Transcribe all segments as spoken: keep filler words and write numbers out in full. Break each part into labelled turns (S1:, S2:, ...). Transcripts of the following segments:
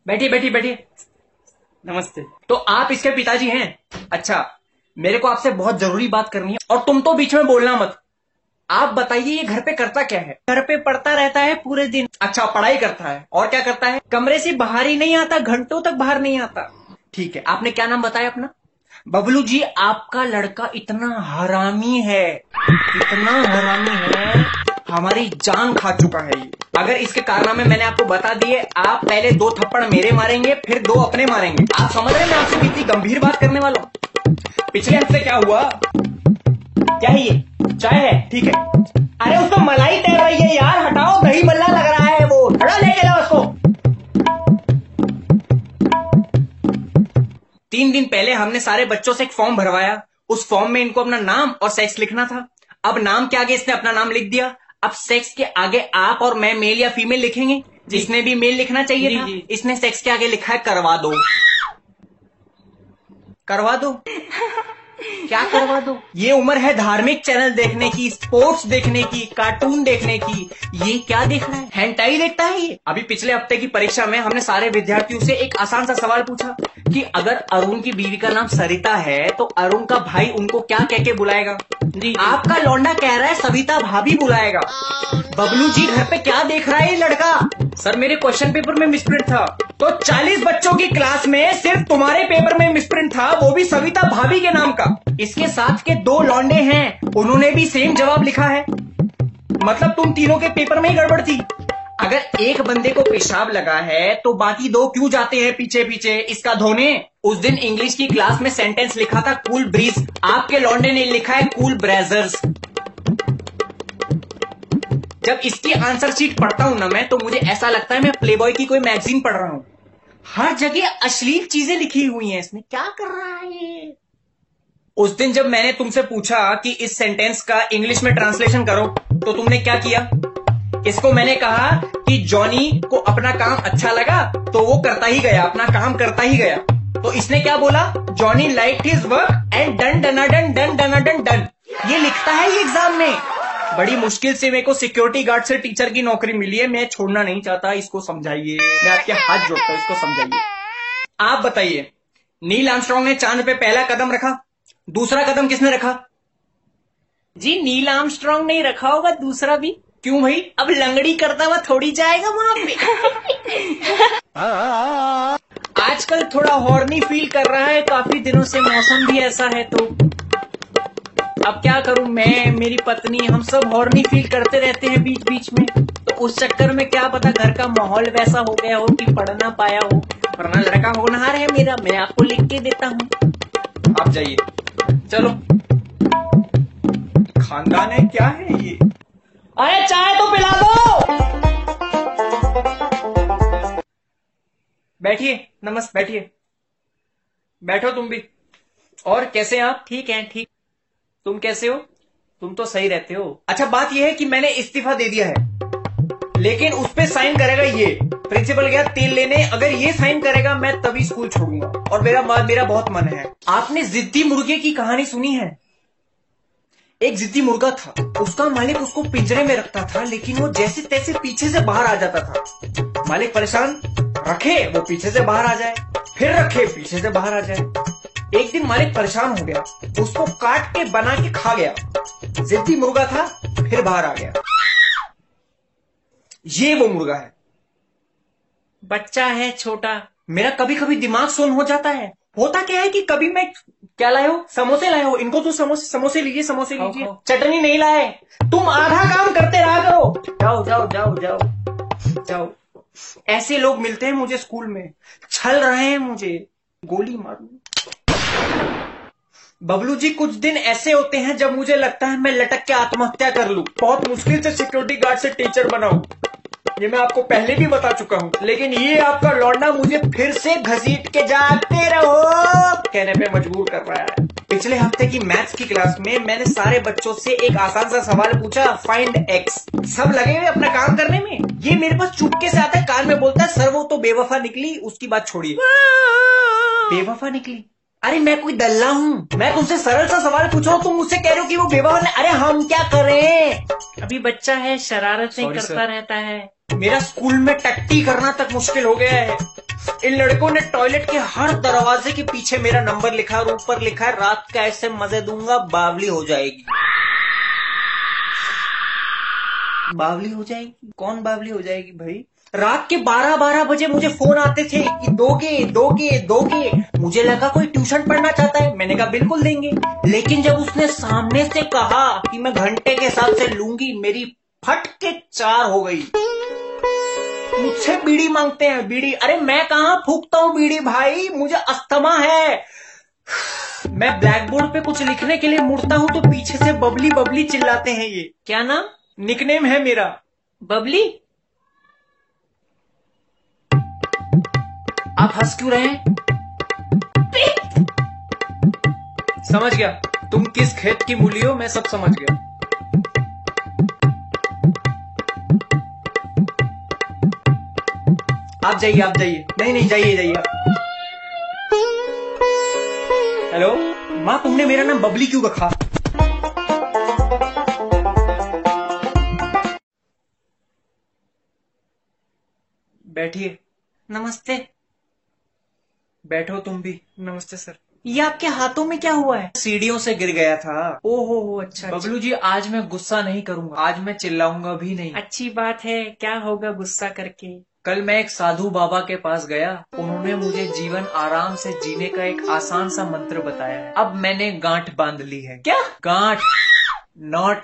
S1: बैठिए बैठिए बैठिए। नमस्ते। तो आप इसके पिताजी हैं? अच्छा, मेरे को आपसे बहुत जरूरी बात करनी है और तुम तो बीच में बोलना मत। आप बताइए ये घर पे करता क्या है?
S2: घर पे पढ़ता रहता है पूरे दिन।
S1: अच्छा, पढ़ाई करता है और क्या करता है?
S2: कमरे से बाहर ही नहीं आता, घंटों तक बाहर नहीं आता।
S1: ठीक है, आपने क्या नाम बताया अपना?
S2: बबलू जी, आपका लड़का इतना हरामी है, इतना हरामी है,
S1: हमारी जान खा चुका है ये। अगर इसके कारनामे मैंने आपको बता दिए, आप पहले दो थप्पड़ मेरे मारेंगे, फिर दो अपने मारेंगे। आप समझ रहे हैं मैं आपसे कितनी गंभीर बात करने वाला हूँ? पिछले हफ्ते क्या हुआ?
S2: क्या है ये?
S1: चाय है, ठीक है।
S2: अरे उसको मलाई तैर रही है यार, हटाओ, दही मल्ला लग रहा है वो, हटा ले चलो उसको।
S1: तीन दिन पहले हमने सारे बच्चों से एक फॉर्म भरवाया। उस फॉर्म में इनको अपना नाम और सेक्स लिखना था। अब नाम के आगे इसने अपना नाम लिख दिया। अब सेक्स के आगे आप और मैं मेल या फीमेल लिखेंगे। जिसने भी मेल लिखना चाहिए था, इसने सेक्स के आगे लिखा है करवा दो। करवा दो क्या करवा दो? ये उम्र है धार्मिक चैनल देखने की, स्पोर्ट्स देखने की, कार्टून देखने की। ये क्या देख रहा है? हेंटाई देखता है ये। अभी पिछले हफ्ते की परीक्षा में हमने सारे विद्यार्थियों से एक आसान सा सवाल पूछा कि अगर अरुण की बीवी का नाम सरिता है तो अरुण का भाई उनको क्या कह के बुलाएगा?
S2: जी,
S1: आपका लौंडा कह रहा है सविता भाभी बुलाएगा। बबलू जी, घर पे क्या देख रहा है ये लड़का? सर, मेरे क्वेश्चन पेपर में मिसप्रिंट था। तो चालीस बच्चों की क्लास में सिर्फ तुम्हारे पेपर में मिसप्रिंट था, वो भी सविता भाभी के नाम का। इसके साथ के दो लौंडे हैं, उन्होंने भी सेम जवाब लिखा है। मतलब तुम तीनों के पेपर में ही गड़बड़ थी। अगर एक बंदे को पेशाब लगा है तो बाकी दो क्यों जाते हैं पीछे पीछे इसका धोने? उस दिन इंग्लिश की क्लास में सेंटेंस लिखा था कूल ब्रीज, आपके लौंडे ने लिखा है कूल ब्रेजर्स। जब इसकी आंसर शीट पढ़ता हूं ना मैं, तो मुझे ऐसा लगता है मैं प्लेबॉय की कोई मैगजीन पढ़ रहा हूं। हर जगह अश्लील चीजें लिखी हुई हैं इसमें। क्या कर रहा है ये? उस दिन जब मैंने तुमसे पूछा कि इस सेंटेंस का इंग्लिश में ट्रांसलेशन करो, तो तुमने क्या किया? इसको मैंने कहा कि जॉनी को अपना काम अच्छा लगा तो वो करता ही गया, अपना काम करता ही गया। तो इसने क्या बोला? Johnny liked his work and done डनाडन डन डनाडन डन। ये लिखता है ये एग्जाम में। बड़ी मुश्किल से मेरे को सिक्योरिटी गार्ड से टीचर की नौकरी मिली है। मैं छोड़ना नहीं चाहता। इसको समझाइए, मैं आपके हाथ जोड़ता हूं, इसको समझाइए। आप बताइए, नील आर्मस्ट्रांग ने चांद पे पहला कदम रखा, दूसरा कदम किसने रखा?
S2: जी, नील आर्मस्ट्रांग नहीं रखा होगा, दूसरा भी।
S1: क्यों भाई?
S2: अब लंगड़ी करता हुआ थोड़ी जाएगा वहां पे।
S1: आजकल थोड़ा हॉर्नी फील कर रहा है, काफी दिनों से मौसम भी ऐसा है। तो अब क्या करूं मैं, मेरी पत्नी, हम सब हॉर्नी फील करते रहते हैं बीच बीच में। तो उस चक्कर में क्या पता घर का माहौल वैसा हो गया हो कि पढ़ ना पाया हो, वरना लड़का होनहार है मेरा, मैं आपको लिख के देता हूं। आप जाइए, चलो। खानदान है क्या है ये?
S2: अरे चाय तो पिला दो।
S1: बैठिए, नमस्ते, बैठिए, बैठो तुम भी। और कैसे हैं आप?
S2: ठीक है, ठीक।
S1: तुम कैसे हो? तुम तो सही रहते हो। अच्छा, बात यह है कि मैंने इस्तीफा दे दिया है, लेकिन उस पे साइन करेगा ये। प्रिंसिपल गया तेल लेने, अगर ये साइन करेगा मैं तभी स्कूल छोड़ूंगा। और मेरा मेरा बहुत मन है। आपने जिद्दी मुर्गे की कहानी सुनी है? एक जिद्दी मुर्गा था, उसका मालिक उसको पिंजरे में रखता था, लेकिन वो जैसे तैसे पीछे से बाहर आ जाता था। मालिक परेशान, रखे वो पीछे से बाहर आ जाए, फिर रखे पीछे से बाहर आ जाए। एक दिन मालिक परेशान हो गया, उसको काट के बना के खा गया। जिद्दी मुर्गा था, फिर बाहर आ गया। ये वो मुर्गा है।
S2: बच्चा है छोटा।
S1: मेरा कभी कभी दिमाग सुन्न हो जाता है। होता क्या है कि कभी मैं, क्या लाए हो? समोसे लाए हो? इनको तो समोसे समोसे लीजिए, समोसे लीजिए। चटनी नहीं लाए। तुम आधा काम करते रहा करो। जाओ जाओ जाओ जाओ जाओ। ऐसे लोग मिलते हैं मुझे स्कूल में, छल रहे हैं मुझे, गोली मारूं। बबलू जी, कुछ दिन ऐसे होते हैं जब मुझे लगता है मैं लटक के आत्महत्या कर लूं। बहुत मुश्किल से सिक्योरिटी गार्ड से टीचर बना हूं, ये मैं आपको पहले भी बता चुका हूं। लेकिन ये आपका लौंडा मुझे फिर से घसीट के जागते रहो कहने पे मजबूर कर रहा है। पिछले हफ्ते की मैथ्स की क्लास में मैंने सारे बच्चों से एक आसान सा सवाल पूछा, फाइंड एक्स। सब लगे हुए अपना काम करने में। ये मेरे पास चुपके से आता है, कान में बोलता है, सर वो तो बेवफा निकली, उसकी बात छोड़िए। बेवफा निकली? अरे मैं कोई दल्ला हूँ? मैं तुमसे सरल सा सवाल पूछ रहा हूँ, तुम मुझसे कह रहे हो कि वो बेवफा नहीं। अरे हम क्या करें?
S2: अभी बच्चा है, शरारत नहीं करता रहता है।
S1: मेरा स्कूल में टट्टी करना तक मुश्किल हो गया है। इन लड़कों ने टॉयलेट के हर दरवाजे के पीछे मेरा नंबर लिखा और ऊपर लिखा है रात का ऐसे मजे दूंगा बावली हो जाएगी। बावली हो जाएगी? कौन बावली हो जाएगी भाई? रात के बारह बारह बजे मुझे फोन आते थे कि दोगे दोगे दोगे। मुझे लगा कोई ट्यूशन पढ़ना चाहता है, मैंने कहा बिल्कुल देंगे। लेकिन जब उसने सामने से कहा कि मैं घंटे के हिसाब से लूंगी, मेरी फट के चार हो गई। मुझसे बीड़ी मांगते हैं, बीड़ी। अरे मैं कहां फूकता हूं बीड़ी भाई, मुझे अस्थमा है। मैं ब्लैक बोर्ड पे कुछ लिखने के लिए मुड़ता हूं तो पीछे से बबली बबली चिल्लाते हैं। ये क्या नाम, निकनेम है मेरा, बबली। आप हंस क्यों रहे हैं? समझ गया तुम किस खेत की मूली हो, मैं सब समझ गया। आप जाइए, आप जाइए। नहीं नहीं, जाइए जाइए आप। हेलो माँ, तुमने मेरा नाम बबली क्यों रखा? बैठिए। नमस्ते। बैठो तुम भी। नमस्ते सर। ये आपके हाथों में क्या हुआ है? सीढ़ियों से गिर गया था। ओहो हो, अच्छा। बबलू जी आज मैं गुस्सा नहीं करूंगा, आज मैं चिल्लाऊंगा भी नहीं। अच्छी बात है, क्या होगा गुस्सा करके? कल मैं एक साधु बाबा के पास गया, उन्होंने मुझे जीवन आराम से जीने का एक आसान सा मंत्र बताया है। अब मैंने गांठ बांध ली है। क्या गांठ? नॉट।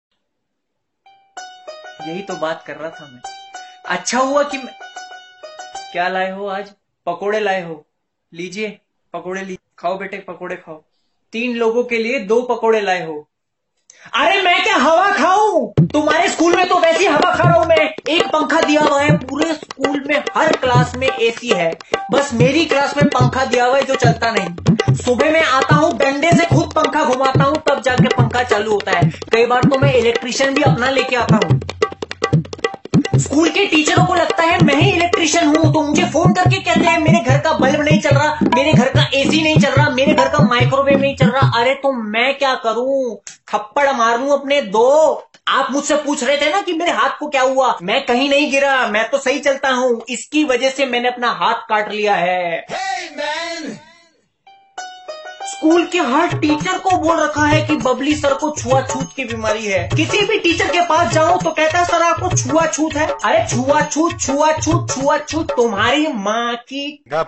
S1: यही तो बात कर रहा था मैं। अच्छा हुआ कि मैं... क्या लाए हो आज? पकोड़े लाए हो, लीजिए पकोड़े लीजिए, खाओ बेटे पकोड़े खाओ। तीन लोगों के लिए दो पकोड़े लाए हो। अरे मैं क्या हवा खाऊं? तुम्हारे स्कूल में तो वैसी हवा खा रहा हूं मैं। एक पंखा दिया हुआ है, पूरे स्कूल में हर क्लास में एसी है, बस मेरी क्लास में पंखा दिया हुआ है जो चलता नहीं। सुबह में आता हूं, डंडे से खुद पंखा घुमाता हूं, तब जाके पंखा चालू होता है। कई बार तो मैं इलेक्ट्रिशियन भी अपना लेके आता हूं। स्कूल के टीचरों को लगता है मैं ही इलेक्ट्रिशियन हूं, तो मुझे फोन करके कहते हैं मेरे घर का बल्ब नहीं चल रहा, मेरे घर का एसी नहीं चल रहा, मेरे घर का माइक्रोवेव नहीं चल रहा। अरे तो मैं क्या करूं? थप्पड़ मार लूं अपने दो? आप मुझसे पूछ रहे थे ना कि मेरे हाथ को क्या हुआ? मैं कहीं नहीं गिरा, मैं तो सही चलता हूं। इसकी वजह से मैंने अपना हाथ काट लिया है। hey, man! स्कूल के हर टीचर को बोल रखा है कि बबली सर को छुआछूत की बीमारी है। किसी भी टीचर के पास जाओ तो कहता है सर आपको छुआछूत है। अरे छुआछूत छुआछूत छुआछूत तुम्हारी माँ की।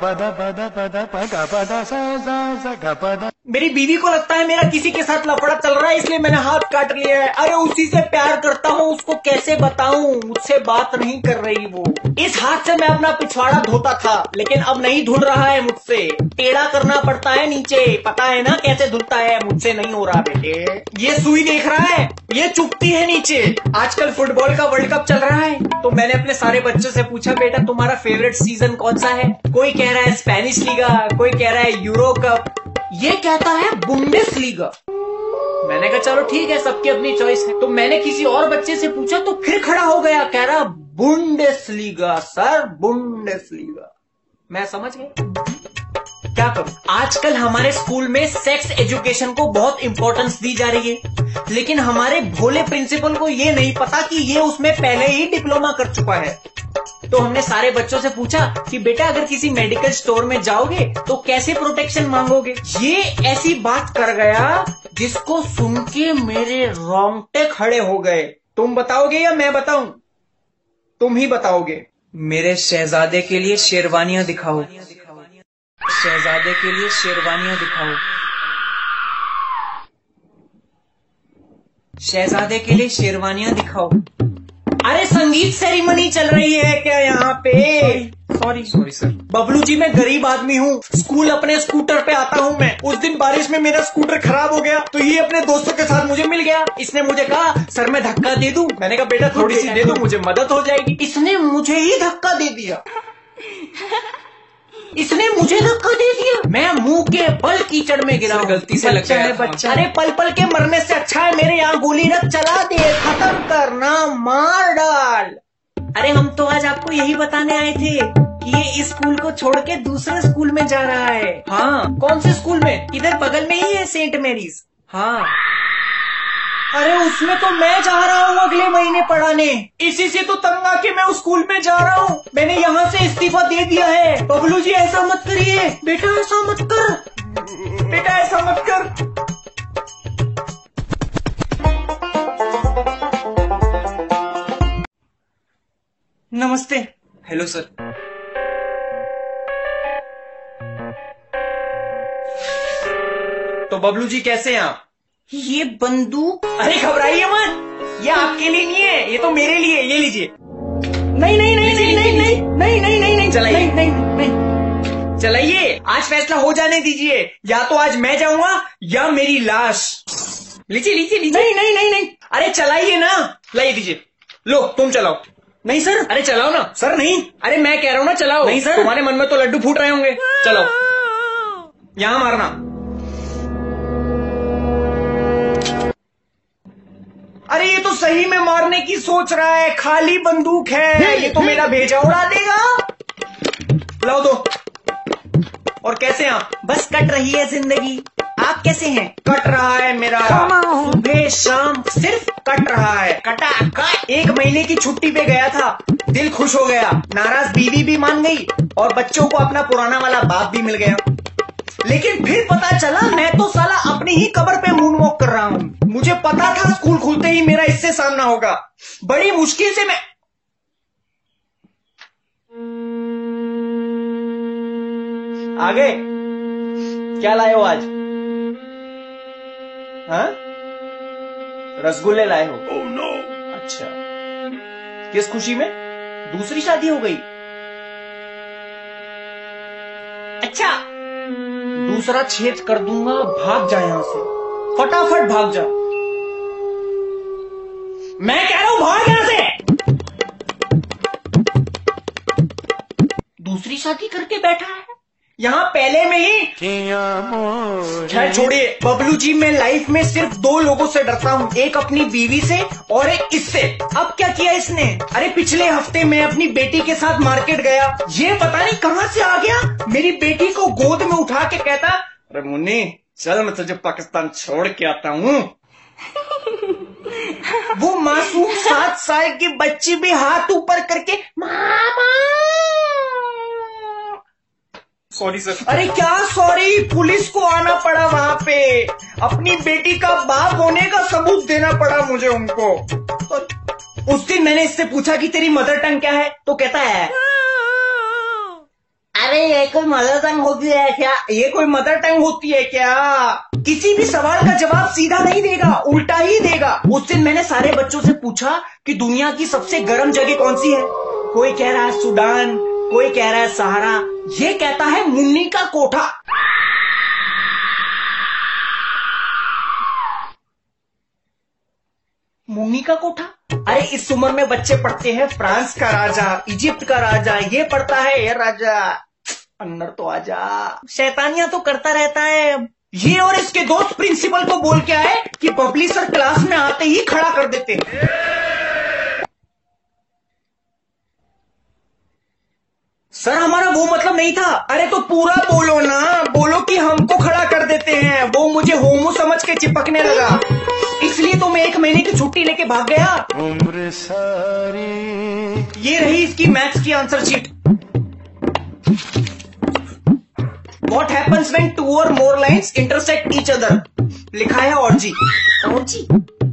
S1: मेरी बीवी को लगता है मेरा किसी के साथ लफड़ा चल रहा है, इसलिए मैंने हाथ काट लिया है। अरे उसी से प्यार करता हूँ, उसको कैसे बताऊं? मुझसे बात नहीं कर रही वो। इस हाथ से मैं अपना पिछवाड़ा धोता था, लेकिन अब नहीं धुल रहा है मुझसे। टेढ़ा करना पड़ता है नीचे, पता है ना कैसे धुलता है? मुझसे नहीं हो रहा बेटे। ये सुई देख रहा है, ये चुभती है नीचे। आजकल फुटबॉल का वर्ल्ड कप चल रहा है, तो मैंने अपने सारे बच्चों से पूछा बेटा तुम्हारा फेवरेट सीजन कौन सा है? कोई कह रहा है स्पेनिश लीगा, कोई कह रहा है यूरो कप, ये कहता है बुंडेस लीगा। मैंने कहा चलो ठीक है, सबकी अपनी चॉइस है। तो मैंने किसी और बच्चे से पूछा तो फिर खड़ा हो गया, कह रहा Bundesliga sir, Bundesliga. मैं समझ गया, क्या करूं? आजकल हमारे स्कूल में सेक्स एजुकेशन को बहुत इंपॉर्टेंस दी जा रही है, लेकिन हमारे भोले प्रिंसिपल को ये नहीं पता कि ये उसमें पहले ही डिप्लोमा कर चुका है। तो हमने सारे बच्चों से पूछा कि बेटा अगर किसी मेडिकल स्टोर में जाओगे तो कैसे प्रोटेक्शन मांगोगे? ये ऐसी बात कर गया जिसको सुन के मेरे रोंगटे खड़े हो गए। तुम बताओगे या मैं बताऊं? तुम ही बताओगे। मेरे शहजादे के लिए शेरवानियां दिखाओ, शहजादे के लिए शेरवानियां दिखाओ, शहजादे के लिए शेरवानियां दिखाओ। अरे संगीत सेरेमनी चल रही है क्या यहाँ पे? Sorry sorry sir. Bablu ji मैं गरीब आदमी हूँ, स्कूल अपने स्कूटर पे आता हूँ मैं। उस दिन बारिश में मेरा स्कूटर खराब हो गया, तो ये अपने दोस्तों के साथ मुझे मिल गया। इसने मुझे कहा सर मैं धक्का दे दूं? मैंने कहा बेटा थोड़ी सी दे दो, मुझे मदद हो जाएगी। इसने मुझे ही धक्का दे दिया, इसने मुझे धक्का दे दिया। मैं मुंह के बल कीचड़ में गिरा। गलती से लग गया बच्चा। अरे पल पल के मरने से अच्छा है मेरे यहाँ गोली रख, चला दे, खत्म करना, मार डाल। अरे हम तो आज आपको यही बताने आए थे कि ये इस स्कूल को छोड़ के दूसरे स्कूल में जा रहा है। हाँ कौन से स्कूल में? इधर बगल में ही है सेंट मैरीज। हाँ अरे उसमें तो मैं जा रहा हूँ अगले महीने पढ़ाने, इसी से तो तंग आके मैं उस स्कूल में जा रहा हूँ। मैंने यहाँ से इस्तीफा दे दिया है। बबलू जी ऐसा मत करिए बेटा, ऐसा मत कर बेटा, ऐसा मत कर। नमस्ते।
S2: Hello sir.
S1: तो बबलू जी कैसे हैं आप? ये बंदूक, अरे घबराइए मत, ये आपके लिए नहीं है, ये तो मेरे लिए। ये लीजिए। नहीं नहीं नहीं नहीं नहीं नहीं नहीं नहीं नहीं नहीं चलाइए, नहीं नहीं नहीं चलाइए। आज फैसला हो जाने दीजिए, या तो आज मैं जाऊंगा या मेरी लाश। लीजिए लीजिए लीजिए। नहीं नहीं नहीं नहीं, अरे चलाइए ना। लाइए दीजिए। लो तुम चलाओ। नहीं सर। अरे चलाओ ना। सर नहीं। अरे मैं कह रहा हूँ ना चलाओ। नहीं सर। तुम्हारे मन में तो लड्डू फूट रहे होंगे। चलो, यहां मारना। अरे ये तो सही में मारने की सोच रहा है, खाली बंदूक है, ये तो मेरा भेजा उड़ा देगा। लाओ दो। और कैसे हैं आप? बस कट रही है जिंदगी। आप कैसे हैं? कट रहा है मेरा, सुबह शाम सिर्फ कट रहा है। कटा कट। एक महीने की छुट्टी पे गया था, दिल खुश हो गया, नाराज बीवी भी मान गई और बच्चों को अपना पुराना वाला बाप भी मिल गया। लेकिन फिर पता चला मैं तो साला अपनी ही कब्र पे मून वॉक कर रहा हूं। मुझे पता था स्कूल खुलते ही मेरा इससे सामना होगा। बड़ी मुश्किल से मैं आ गए। क्या लाए हो आज? हाँ? रसगुल्ले लाए हो? oh, no. अच्छा, किस खुशी में? दूसरी शादी हो गई? अच्छा, दूसरा छेद कर दूंगा, भाग जा यहां से, फटाफट भाग जा। मैं कह रहा हूं भाग यहां से। दूसरी शादी करके बैठा है यहां पहले में ही। खैर छोड़िए बबलू जी, मैं लाइफ में सिर्फ दो लोगों से डरता हूं, एक अपनी बीवी से और एक इससे। अब क्या किया इसने? अरे पिछले हफ्ते मैं अपनी बेटी के साथ मार्केट गया, ये पता नहीं कहां से आ गया, मेरी बेटी को गोद में उठा के कहता, अरे मुन्नी चल मैं तुझे पाकिस्तान छोड़ के आता हूं। वो मासूम सात साल की बच्ची भी हाथ ऊपर करके मामा।
S2: Sorry sir.
S1: अरे क्या सॉरी, पुलिस को आना पड़ा वहां पे, अपनी बेटी का बाप होने का सबूत देना पड़ा मुझे उनको। तो उस दिन मैंने इससे पूछा कि तेरी मदर टंग क्या है, तो कहता है अरे ये कोई मदर टंग होती है क्या? ये कोई मदर टंग होती है क्या? किसी भी सवाल का जवाब सीधा नहीं देगा, उल्टा ही देगा। उस दिन मैंने सारे बच्चों से पूछा कि दुनिया की सबसे गर्म जगह कौन सी है। कोई कह रहा है सूडान, कोई कह रहा है सहारा, ये कहता है मुन्नी का कोठा। मुन्नी का कोठा? अरे इस उम्र में बच्चे पढ़ते हैं फ्रांस का राजा, इजिप्ट का राजा, ये पढ़ता है ये राजा। अंदर तो आजा, शैतानियां तो करता रहता है। ये और इसके दोस्त प्रिंसिपल को बोल के आए कि बबली सर क्लास में आते ही खड़ा कर देते। सर हमारा वो मतलब नहीं था। अरे तो पूरा बोलो ना, बोलो कि हमको खड़ा कर देते हैं। वो मुझे होमो समझ के चिपकने लगा, इसलिए तो मैं एक महीने की छुट्टी लेके भाग गया। उम्र सारी। ये रही इसकी मैथ्स की answer sheet. What happens when two or more lines intersect each other? लिखा है और जी। और जी।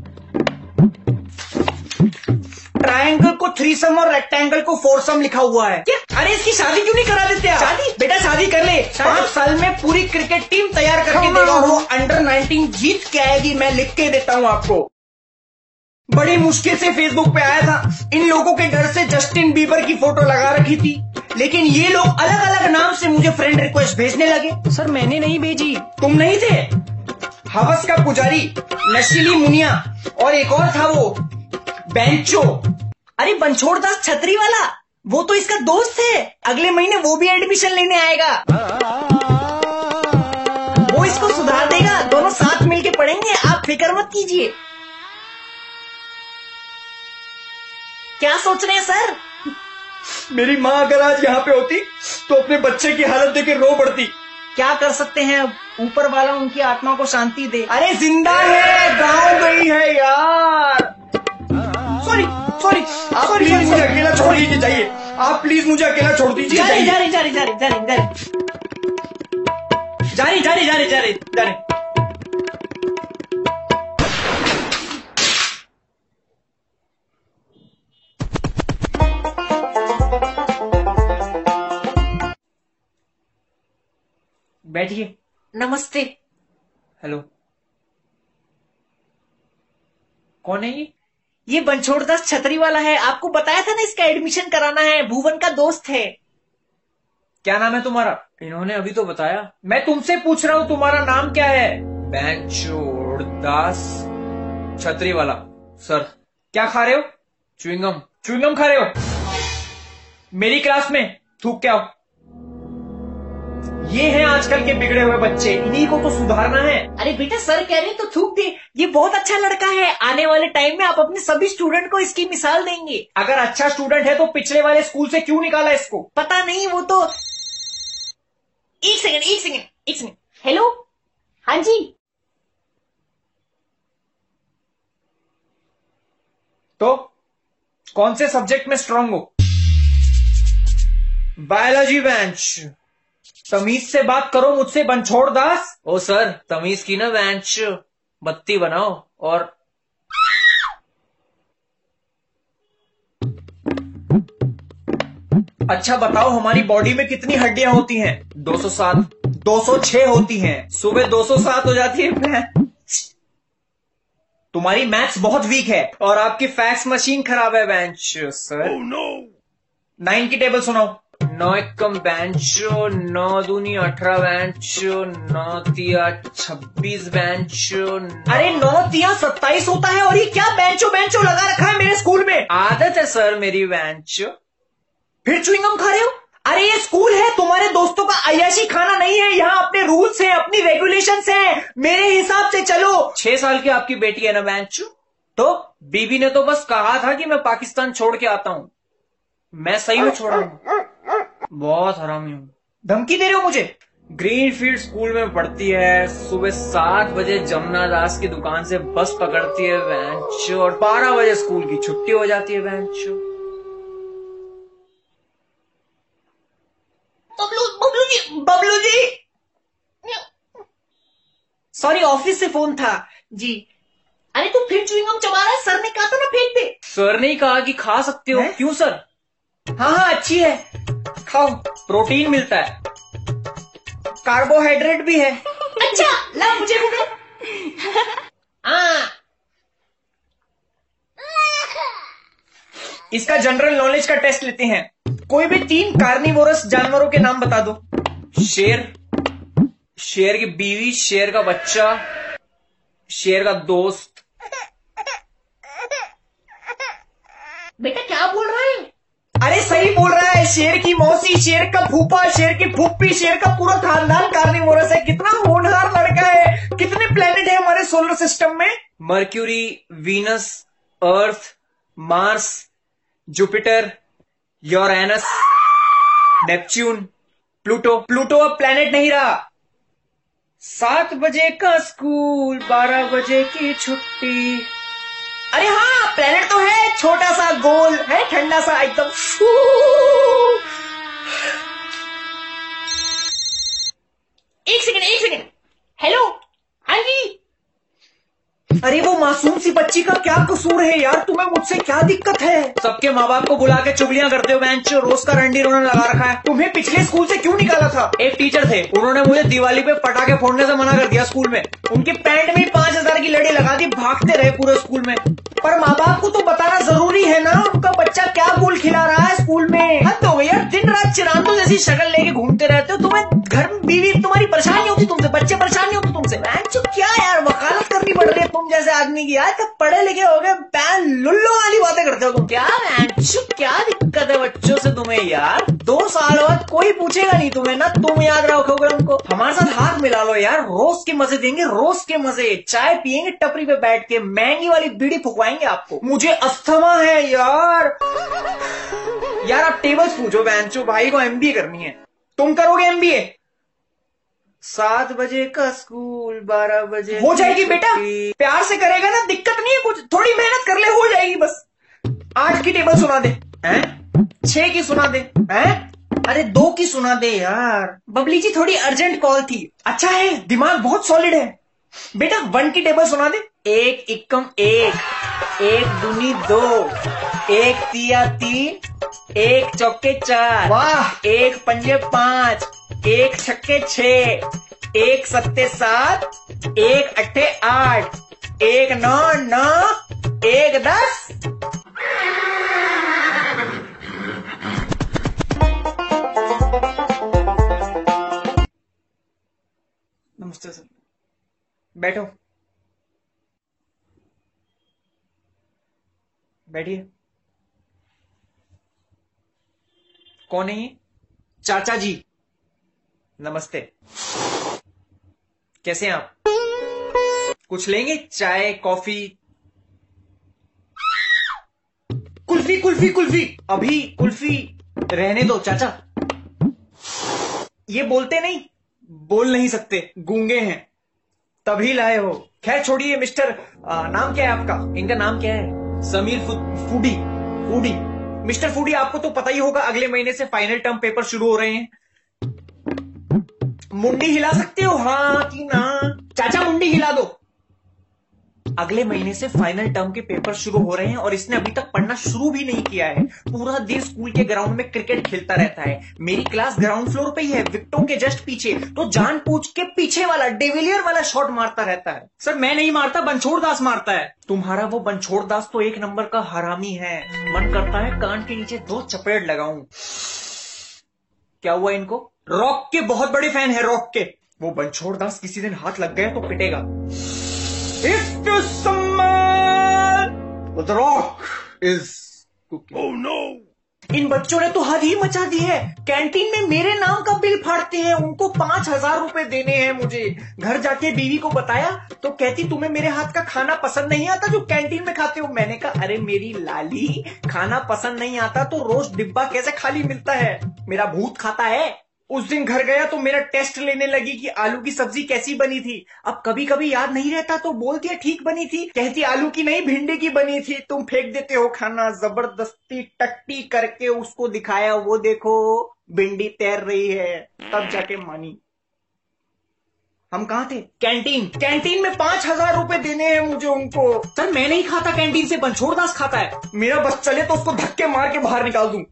S1: ट्रायंगल को थ्रीसम और रेक्टेंगल को फोरसम लिखा हुआ है। क्या? अरे इसकी शादी क्यों नहीं करा देते आप? शादी? बेटा शादी कर ले, पांच साल में पूरी क्रिकेट टीम तैयार करके देगा वो, अंडर नाइनटीन जीत के आएगी, मैं लिख के देता हूँ आपको। बड़ी मुश्किल से फेसबुक पे आया था, इन लोगों के घर से जस्टिन बीबर की फोटो लगा रखी थी, लेकिन ये लोग अलग अलग नाम से मुझे फ्रेंड रिक्वेस्ट भेजने लगे। सर मैंने नहीं भेजी। तुम नहीं थे? हवस का पुजारी, नशीली मुनिया और एक और था वो बेंचो। अरे बनछोड़ दास छतरी वाला, वो तो इसका दोस्त है, अगले महीने वो भी एडमिशन लेने आएगा। वो इसको सुधार देगा, दोनों साथ मिलके पढ़ेंगे, आप फिक्र मत कीजिए। क्या सोच रहे हैं सर? मेरी माँ अगर आज यहाँ पे होती तो अपने बच्चे की हालत देख के रो पड़ती क्या कर सकते हैं अब, ऊपर वाला उनकी आत्मा को शांति दे। अरे जिंदा है, गाँव गई है यार। सॉरी सॉरी
S3: आप प्लीज मुझे अकेला छोड़ दीजिए, जाइए आप प्लीज मुझे अकेला छोड़ दीजिए।
S1: जा रही जा रही जा रही जा रही जा रही जा रही जा रही जा रही जा रही जा रही जा रही। बैठिए। नमस्ते। हेलो, कौन है ये? ये बनछोड़दास छतरी वाला है, आपको बताया था ना इसका एडमिशन कराना है, भुवन का दोस्त है। क्या नाम है तुम्हारा? इन्होंने अभी तो बताया। मैं तुमसे पूछ रहा हूं तुम्हारा नाम क्या है? बनछोड़दास छतरी वाला। सर। क्या खा रहे हो? च्युइंगम। च्युइंगम खा रहे हो? मेरी क्लास में थूक क्या हो? ये हैं आजकल के बिगड़े हुए बच्चे, इन्हीं को तो सुधारना है। अरे बेटा सर कह रहे हैं तो थूक दे, ये बहुत अच्छा लड़का है, आने वाले टाइम में आप अपने सभी स्टूडेंट को इसकी मिसाल देंगे। अगर अच्छा स्टूडेंट है तो पिछले वाले स्कूल से क्यों निकाला इसको? पता नहीं, वो तो। एक सेकंड एक सेकंड एक सेकंड। हेलो, हाँ जी। तो कौन से सब्जेक्ट में स्ट्रांग हो? बायोलॉजी बेंच। तमीज से बात करो मुझसे बनछोड़दास। ओ सर, तमीज की ना बेंच, बत्ती बनाओ। और अच्छा बताओ, हमारी बॉडी में कितनी हड्डियां होती हैं? दो सौ सात। दो सौ छह होती हैं। सुबह दो सौ सात हो जाती है। तुम्हारी मैथ्स बहुत वीक है और आपकी फैक्स मशीन खराब है बेंच सर। oh, no. नाइन की टेबल सुनाओ। नौ एकम बेंचो, नौ दूनी अठारह बेंचो, नौ तिया छब्बीस बेंचो। अरे नौ तिया सत्ताईस होता है और ये क्या बेंचो बेंचो लगा रखा है मेरे स्कूल में? आदत है सर मेरी बेंचो। फिर च्युइंगम खा रहे हो? अरे ये स्कूल है, तुम्हारे दोस्तों का अय्याशी खाना नहीं है। यहाँ अपने रूल्स हैं, अपनी रेगुलेशंस हैं, मेरे हिसाब से चलो। छह साल की आपकी बेटी है ना बेंचो? तो बीबी ने तो बस कहा था कि मैं पाकिस्तान छोड़ के आता हूँ। मैं सही में छोड़ा हूँ। बहुत हरामी हूँ। धमकी दे रहे हो मुझे? ग्रीनफील्ड स्कूल में पढ़ती है, सुबह सात बजे जमुना दास की दुकान से बस पकड़ती है बेंचो, और बारह बजे स्कूल की छुट्टी हो जाती है बेंचो। बबलू बबलू जी बबलू जी सॉरी, ऑफिस से फोन था जी। अरे तू फिर च्युइंगम चबा रहा है? सर ने कहा था ना फेंक दे। सर ने ही कहा कि खा सकते हो। क्यों सर? हाँ हाँ अच्छी है, खाओ, प्रोटीन मिलता है, कार्बोहाइड्रेट भी है। अच्छा ला मुझे भी दे। हाँ, इसका जनरल नॉलेज का टेस्ट लेते हैं। कोई भी तीन कार्निवोरस जानवरों के नाम बता दो। शेर, शेर की बीवी, शेर का बच्चा, शेर का दोस्त। बेटा क्या बोल रहा है? अरे सही बोल रहा है, शेर की मौसी, शेर का फूफा, शेर की फूफी, शेर का पूरा खानदान कार्निवोरस है। कितना होनहार लड़का है। कितने प्लेनेट है हमारे सोलर सिस्टम में? Mercury, Venus, Earth, Mars, Jupiter, Uranus, Neptune, Pluto. Pluto अब प्लेनेट नहीं रहा। सात बजे का स्कूल, बारह बजे की छुट्टी। अरे हाँ, प्लेनेट तो है, छोटा सा गोल है, ठंडा सा एकदम। एक सेकंड एक सेकंड। हेलो, हाँ जी। अरे वो मासूम सी बच्ची का क्या कसूर है यार? तुम्हें मुझसे क्या दिक्कत है? सबके माँ बाप को बुला के चुगलियां करते हो बेंच, रोज का रंडी रोना लगा रखा है। तुम्हें पिछले स्कूल से क्यों निकाला था? एक टीचर थे, उन्होंने मुझे दिवाली पे पटाखे फोड़ने से मना कर दिया स्कूल में। उनकी पैंट में पांच हजार की लड़ी लगा दी, भागते रहे पूरे स्कूल में। पर माँ बाप को तो बताना जरूरी है ना, उनका बच्चा क्या गुल खिला रहा है स्कूल में। हद हो गई यार, दिन रात चिरांदों जैसी शक्ल लेके घूमते रहते हो। तुम्हें घर में बीवी तुम्हारी परेशान नहीं होती तुमसे? बच्चे परेशान नहीं होते तुमसे? क्या यार वकालत करनी पड़ रही है तुम जैसे आदमी की। आज तक पढ़े लिखे हो गए, पैन लुल्लो वाली बातें करते हो तुम। क्या क्या दिक्कत है बच्चों से तुम्हें यार? दो साल बाद कोई पूछेगा नहीं तुम्हें ना, तुम याद रखोगे उनको। हमारे साथ हाथ मिला लो यार, रोज के मजे देंगे, रोज के मजे। चाय पियेंगे टपरी पे बैठ के, महंगी वाली बीड़ी फुकवाएंगे आपको। मुझे अस्थमा है यार। यार आप टेबल्स पूछो बेंचो, भाई को एमबीए करनी है। तुम करोगे एमबीए? सात बजे का स्कूल, बारह बजे
S3: हो जाएगी बेटा, प्यार से करेगा ना, दिक्कत नहीं है कुछ, थोड़ी मेहनत कर ले, हो जाएगी बस। आठ की टेबल सुना दे, हैं? छह की सुना दे, हैं?
S1: अरे दो की सुना दे यार।
S3: बबली जी थोड़ी अर्जेंट कॉल थी। अच्छा है, दिमाग बहुत सॉलिड है। बेटा वन की टेबल सुना दे।
S1: एक इक्कम एक, एक दूनी दो, एक तिया तीन, एक चौके चार,
S3: वाह।
S1: एक पंजे पांच, एक छक्के छह, एक सत्ते सात, एक अट्ठे आठ, एक नौ नौ, एक दस।
S3: नमस्ते सर, बैठो, बैठिए।
S1: कौन है ये?
S3: चाचा जी।
S1: नमस्ते, कैसे हैं आप? कुछ लेंगे? चाय, कॉफी?
S3: कुल्फी कुल्फी कुल्फी।
S1: अभी कुल्फी रहने दो चाचा। ये बोलते नहीं?
S3: बोल नहीं सकते, गूंगे हैं, तभी लाए हो। खैर छोड़िए मिस्टर, आ, नाम क्या है आपका?
S1: इनका नाम क्या है?
S3: समीर फू, फूडी फूडी मिस्टर फूडी, आपको तो पता ही होगा अगले महीने से फाइनल टर्म पेपर शुरू हो रहे हैं। मुंडी हिला सकते हो, हाँ कि ना? चाचा मुंडी हिला दो।
S1: अगले महीने से फाइनल टर्म के पेपर शुरू हो रहे हैं और इसने अभी तक पढ़ना शुरू भी नहीं किया है। पूरा दिन स्कूल के ग्राउंड में क्रिकेट खेलता रहता है। मेरी क्लास ग्राउंड फ्लोर पे ही है, विकेटों के जस्ट पीछे, तो जानबूझ के पीछे वाला डिविलियर वाला शॉट मारता रहता है।
S3: सर मैं नहीं मारता, बनछोड़ दास मारता है।
S1: तुम्हारा वो बनछोड़ दास तो एक नंबर का हरामी है। मन करता है कान के नीचे दो चपेट लगाऊं। क्या हुआ इनको?
S3: रॉक के बहुत बड़े फैन है, रॉक के। वो बनछोड़ दास किसी दिन हाथ लग गया तो पिटेगा। If you smell what the rock is cooking. Oh no!
S1: इन बच्चों ने तो हद ही मचा दी है। कैंटीन में मेरे नाम का बिल फाड़ते हैं। उनको पांच हजार रुपए देने हैं मुझे। घर जाके बीवी को बताया तो कहती तुम्हें मेरे हाथ का खाना पसंद नहीं आता जो कैंटीन में खाते हो। मैंने कहा अरे मेरी लाली, खाना पसंद नहीं आता तो रोज डिब्बा कैसे खाली मिलता है? मेरा भूत खाता है।
S3: उस दिन घर गया तो मेरा टेस्ट लेने लगी कि आलू की सब्जी कैसी बनी थी।
S1: अब कभी कभी याद नहीं रहता तो बोल दिया ठीक बनी थी।
S3: कहती आलू की नहीं भिंडी की बनी थी। तुम फेंक देते हो खाना। जबरदस्ती टट्टी करके उसको दिखाया, वो देखो भिंडी तैर रही है, तब जाके मानी।
S1: हम कहाँ थे?
S3: कैंटीन। कैंटीन में पांच हजार रुपए देने हैं मुझे उनको।
S1: सर मैं नहीं खाता कैंटीन से, बनछोड़ दास खाता है।
S3: मेरा बस चले तो उसको धक्के मार के बाहर निकाल दूं।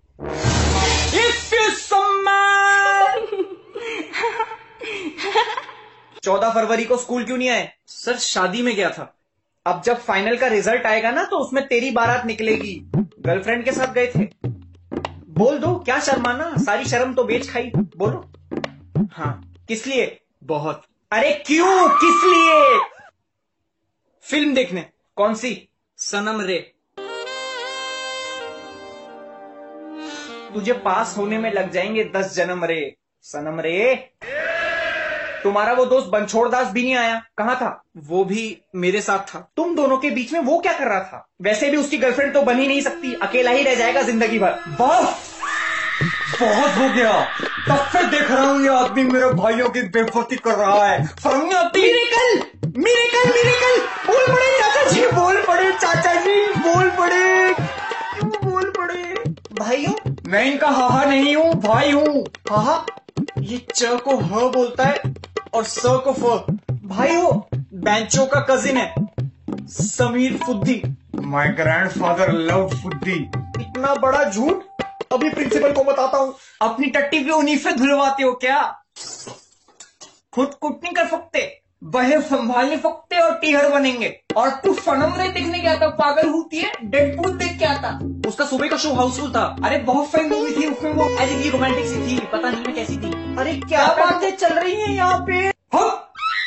S3: चौदह फरवरी को स्कूल क्यों नहीं आए?
S1: सर शादी में गया था।
S3: अब जब फाइनल का रिजल्ट आएगा ना तो उसमें तेरी बारात निकलेगी। गर्लफ्रेंड के साथ गए थे। बोल दो, क्या शर्माना, सारी शर्म तो बेच खाई। बोलो।
S1: हाँ।
S3: किस लिए?
S1: बहुत।
S3: अरे क्यों, किस लिए? फिल्म देखने। कौन सी?
S1: सनम रे।
S3: तुझे पास होने में लग जाएंगे दस जन्म रे। सनम रे। तुम्हारा वो दोस्त बनछोड़ दास भी नहीं आया, कहाँ था?
S1: वो भी मेरे साथ था।
S3: तुम दोनों के बीच में वो क्या कर रहा था? वैसे भी उसकी गर्लफ्रेंड तो बन ही नहीं सकती, अकेला ही रह जाएगा जिंदगी भर। वाह, बहुत हो गया। तब से देख रहा हूँ ये आदमी मेरे भाइयों की बेइज्जती कर रहा है।
S1: Miracle, miracle, miracle.
S3: बोल पड़े चाचा जी, बोल पड़े चाचा जी, बोल पड़े, बोल पड़े।
S1: भाइयों?
S3: मैं इनका हाहा नहीं हूँ, भाई हूँ।
S1: हाहा?
S3: ये च को ह बोलता है और स को फ। भाई हो। बेंचो का कजिन है, समीर फुद्दी। माय ग्रैंडफादर लव फुद्दी। इतना बड़ा झूठ, अभी प्रिंसिपल को बताता हूँ। अपनी टट्टी पे उन्हीं से धुलवाते हो क्या? खुद कुट नहीं कर सकते, बहे संभालने सकते और टीहर बनेंगे। और तू सनम रे देखने गया था, पागल होती है। डेडपूल देख के आता।
S1: उसका सुबह का शो हाउसफुल था।
S3: अरे बहुत सही मूवी थी, उसमें वो
S1: ऐसी रोमांटिक सी थी, पता नहीं मैं कैसी थी।
S3: अरे क्या बातें चल रही हैं यहाँ पे? हम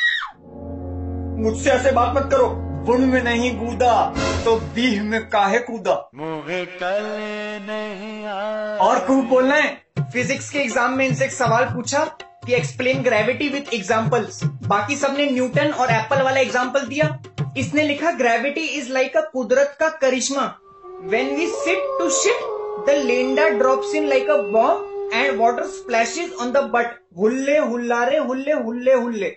S3: मुझसे ऐसे बात मत करो। बुन में नहीं कूदा तो बीह में काहे कूदा। मुझे कल नहीं आ... और खूब बोलना है। फिजिक्स के एग्जाम में इनसे एक सवाल पूछा कि एक्सप्लेन ग्रेविटी विथ एग्जांपल्स। बाकी सबने न्यूटन और एप्पल वाला एग्जांपल दिया। इसने लिखा ग्रेविटी इज लाइक अ कुदरत का करिश्मा। When we sit to shit the लेंडा drops in like a bomb and water splashes on the butt. हुल्ले हुल्लारे हुल्ले हुल्ले हुल्ले।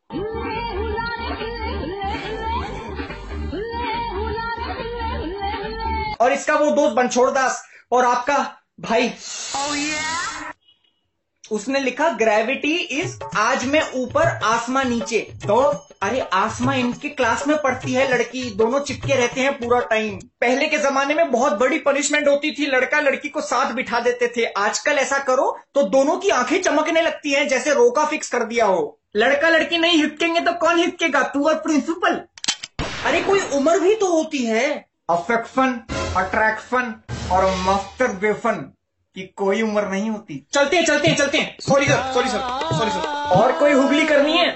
S3: और इसका वो दोस्त बनछोड़ दास और आपका भाई oh, yeah. उसने लिखा ग्रेविटी इज आज मैं ऊपर आसमां नीचे। तो अरे आसमां इनकी क्लास में पढ़ती है लड़की, दोनों चिपके रहते हैं पूरा टाइम। पहले के जमाने में बहुत बड़ी पनिशमेंट होती थी, लड़का लड़की को साथ बिठा देते थे। आजकल ऐसा करो तो दोनों की आंखें चमकने लगती हैं जैसे रोका फिक्स कर दिया हो। लड़का लड़की नहीं हिपकेंगे तो कौन हिपकेगा, तू और प्रिंसिपल। अरे कोई उम्र भी तो होती है। अफेक्शन, अट्रैक्शन और मफ्तरबेफन की कोई उम्र नहीं होती। चलते हैं चलते हैं चलते हैं। Sorry sir sorry sir sorry sir. और कोई हुगली करनी है?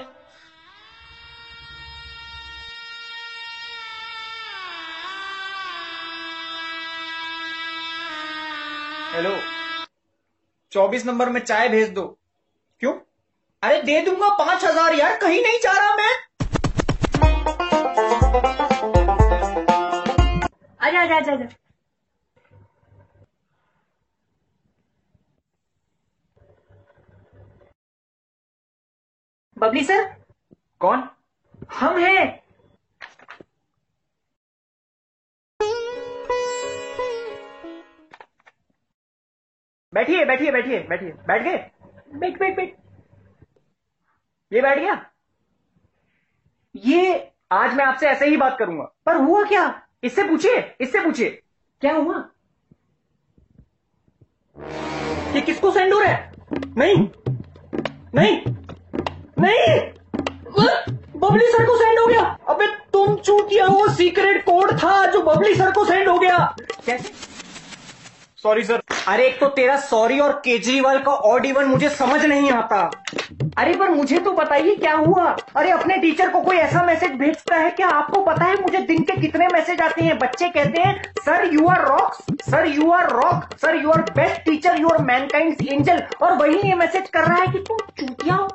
S3: हेलो, चौबीस नंबर में चाय भेज दो। क्यों? अरे दे दूंगा पांच हजार यार, कहीं नहीं जा रहा मैं।
S1: आजा आजा आजा आजा। बबली सर।
S3: कौन?
S1: हम हैं।
S3: बैठिए बैठिए बैठिए बैठिए। बैठ गए?
S1: बैठ बैठ बैठ।
S3: ये बैठ गया?
S1: ये
S3: आज मैं आपसे ऐसे ही बात करूंगा।
S1: पर हुआ क्या?
S3: इससे पूछिए इससे पूछिए
S1: क्या हुआ?
S3: कि किसको सेंड हो रहा है? नहीं नहीं नहीं,
S1: बबली सर को सेंड हो गया।
S3: अबे तुम चूतिया, वो सीक्रेट कोड था जो बबली सर को सेंड हो गया।
S1: कैसे?
S3: Sorry sir. अरे एक तो तेरा सॉरी और केजरीवाल का ऑड इवन मुझे समझ नहीं आता।
S1: अरे पर मुझे तो बताइए क्या हुआ?
S3: अरे अपने टीचर को कोई ऐसा मैसेज भेजता है क्या? आपको पता है मुझे दिन के कितने मैसेज आते हैं? बच्चे कहते हैं sir you are rocks, sir you are rock, sir you are best teacher, you are mankind's angel. और वही ये मैसेज कर रहा है कि तुम चूतिया हो,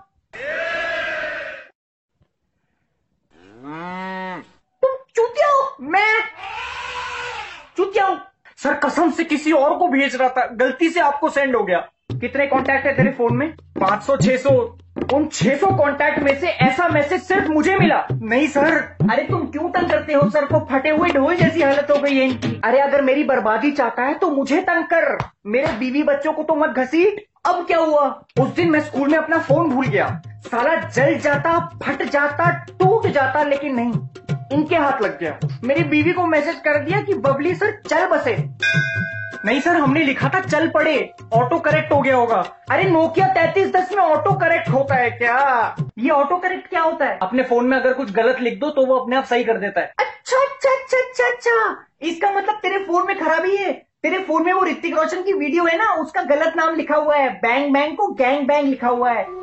S3: तुम चूतिया हो, मैं चूतिया हूं। सर कसम से किसी और को भेज रहा था, गलती से आपको सेंड हो गया। कितने कांटेक्ट है तेरे फोन में? पाँच सौ छह सौ। उन छह सौ कांटेक्ट में से ऐसा मैसेज सिर्फ मुझे मिला। नहीं सर।
S1: अरे तुम क्यों तंग करते हो सर को? फटे हुए ढोल जैसी हालत हो गई है इनकी।
S3: अरे अगर मेरी बर्बादी चाहता है तो मुझे तंग कर, मेरे बीवी बच्चों को तो मत घसीट।
S1: अब क्या हुआ?
S3: उस दिन मैं स्कूल में अपना फोन भूल गया। साला जल जाता, फट जाता, टूट जाता, लेकिन नहीं, इनके हाथ लग गया। मेरी बीवी को मैसेज कर दिया कि बबली सर चल बसे। नहीं सर, हमने लिखा था चल पड़े, ऑटो करेक्ट हो गया होगा। अरे नोकिया तैतीस दस में ऑटो करेक्ट होता है क्या?
S1: ये ऑटो करेक्ट क्या होता है?
S3: अपने फोन में अगर कुछ गलत लिख दो तो वो अपने आप सही कर देता है।
S1: अच्छा अच्छा अच्छा अच्छा अच्छा, इसका मतलब तेरे फोन में खराबी है। तेरे फोन में वो ऋतिक रोशन की वीडियो है ना, उसका गलत नाम लिखा हुआ है, बैंग बैंग को गैंग बैंग लिखा हुआ है।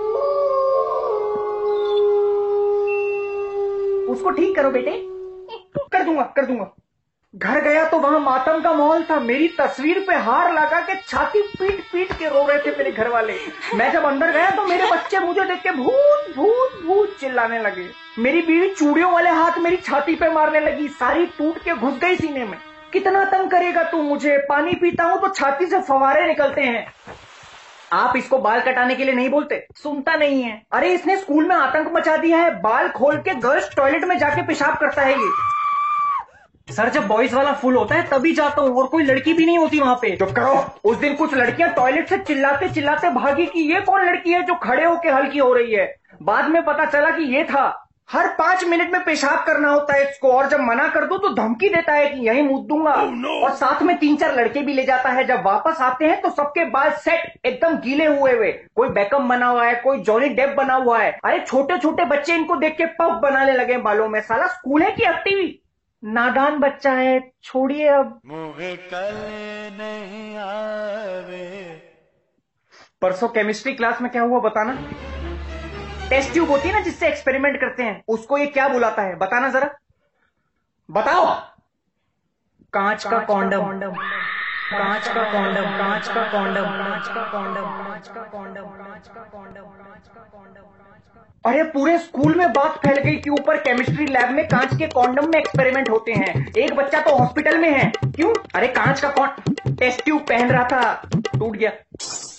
S1: उसको ठीक करो बेटे।
S3: कर दूंगा कर दूंगा। घर गया तो वहां मातम का माहौल था। मेरी तस्वीर पे हार लगा के छाती पीट पीट के रो रहे थे मेरे घर वाले। मैं जब अंदर गया तो मेरे बच्चे मुझे देख के भूत भूत भूत चिल्लाने लगे। मेरी बीवी चूड़ियों वाले हाथ मेरी छाती पे मारने लगी, सारी टूट के घुस गई सीने में। कितना तंग करेगा तू मुझे? पानी पीता हूं तो छाती से फवारे निकलते हैं। आप इसको बाल कटाने के लिए नहीं बोलते?
S1: सुनता नहीं है।
S3: अरे इसने स्कूल में आतंक मचा दिया है, बाल खोल के गर्ल्स टॉयलेट में जाके पेशाब करता है ये। सर जब बॉयज वाला फुल होता है तभी जाता हूँ, और कोई लड़की भी नहीं होती वहां पे। चुप करो। उस दिन कुछ लड़कियां टॉयलेट से चिल्लाते चिल्लाते भागी कि ये कौन लड़की है जो खड़े होके हल्की हो रही है। बाद में पता चला कि ये था। हर पांच मिनट में पेशाब करना होता है इसको, और जब मना कर दो तो धमकी देता है कि यहीं मुद्द दूंगा। oh, no. और साथ में तीन चार लड़के भी ले जाता है। जब वापस आते हैं तो सबके बाल सेट एकदम गीले हुए हुए, कोई बेकम बना हुआ है, कोई जॉनी डेप बना हुआ है। अरे छोटे छोटे बच्चे इनको देख के पफ बनाने लगे बालों में। साला स्कूल है कि एक्टिवी? नादान बच्चा है, छोड़िए अब। मुझे कल नहीं आवे। परसों केमिस्ट्री क्लास में क्या हुआ बताना? टेस्ट ट्यूब होती है ना जिससे एक्सपेरिमेंट करते हैं, उसको ये क्या बुलाता है बताना जरा, बताओ। कांच का कॉन्डम, कांच का कॉन्डम, कांच का कॉन्डम, कांच का कॉन्डम, कांच का कॉन्डम, कांच का कॉन्डम, कांच का कॉन्डम। अरे पूरे स्कूल में बात फैल गई कि ऊपर केमिस्ट्री लैब में कांच के कॉन्डम में एक्सपेरिमेंट होते हैं। एक बच्चा तो हॉस्पिटल में है। क्यों? अरे कांच का कॉन्डम टेस्ट ट्यूब पहन रहा था, टूट गया।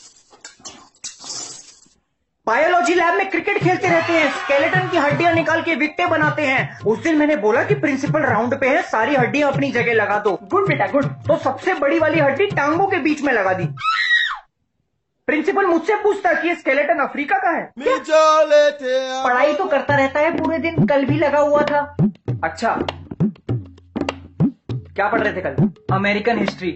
S1: बायोलॉजी लैब में क्रिकेट खेलते रहते हैं, स्केलेटन की हड्डियां निकाल के विकटे बनाते हैं। उस दिन मैंने बोला कि प्रिंसिपल राउंड पे है, सारी हड्डियां अपनी जगह लगा दो। गुड बेटा गुड। तो सबसे बड़ी वाली हड्डी टांगों के बीच में लगा दी। प्रिंसिपल मुझसे पूछता कि ये स्केलेटन अफ्रीका का है। पढ़ाई तो करता रहता है पूरे दिन, कल भी लगा हुआ था। अच्छा, क्या पढ़ रहे थे कल? American history.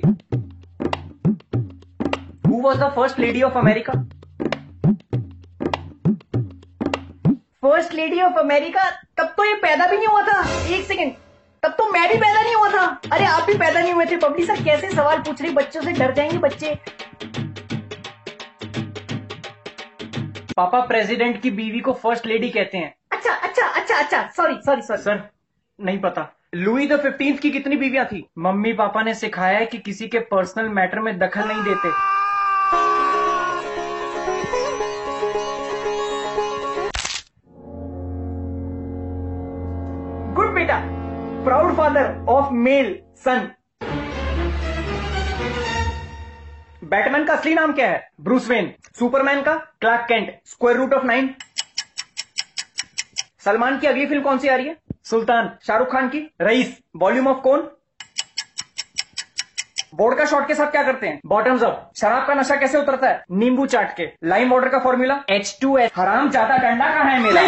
S1: Who was the first lady of America? First lady of America? तब तो ये पैदा भी नहीं हुआ था। एक सेकेंड, तब तो मैं भी पैदा नहीं हुआ था। अरे आप भी पैदा नहीं हुए थे। बबली सर कैसे सवाल पूछ रही, बच्चों से डर जाएंगे बच्चे। पापा प्रेसिडेंट की बीवी को फर्स्ट लेडी कहते हैं। अच्छा अच्छा अच्छा अच्छा, सॉरी सॉरी सॉरी सर, नहीं पता। लुई द फिफ्टींथ की कितनी बीवियां थी? मम्मी पापा ने सिखाया है कि किसी के पर्सनल मैटर में दखल नहीं देते। गुड बेटा। Proud father of male son. Batman का असली नाम क्या है? Bruce Wayne. सुपरमैन का? Clark Kent. Square root of nine. Salman की अगली फिल्म कौन सी आ रही है? सुल्तान। शाहरुख खान की? Raees. Volume of cone? Board का शॉट के साथ क्या करते हैं? Bottoms up. शराब का नशा कैसे उतरता है? नींबू चाट के। लाइम वाटर का फॉर्मूला? H two S. हराम ज्यादा डंडा कहाँ है मेरा?